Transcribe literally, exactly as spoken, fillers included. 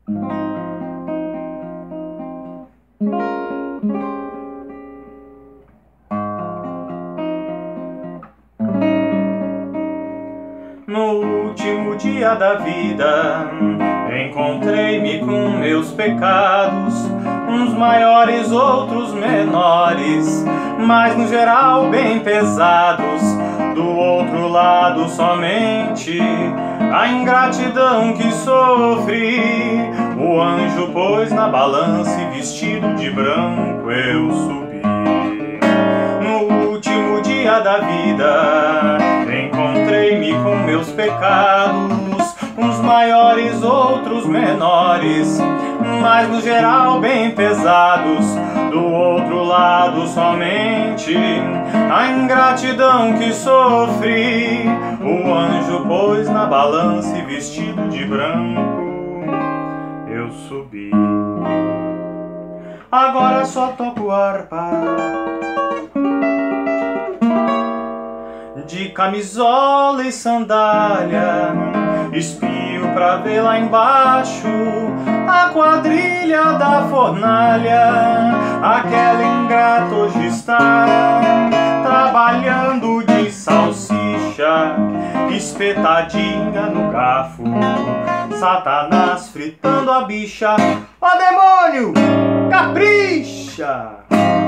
No último dia da vida, encontrei-me com meus pecados, uns maiores, outros menores, mas no geral bem pesados. Do outro lado somente a ingratidão que sofri. O anjo pôs na balança e vestido de branco eu subi. No último dia da vida, encontrei-me com meus pecados, uns maiores, outros menores, mas no geral bem pesados. Do outro lado somente a ingratidão que sofri. O anjo pôs na balança e vestido de branco eu subi. Agora só toco harpa, de camisola e sandália, espio pra ver lá embaixo a quadrilha da fornalha. Aquela ingrata hoje está trabalhando de salsicha, espetadinha no garfo, Satanás fritando a bicha. Ó demônio, capricha!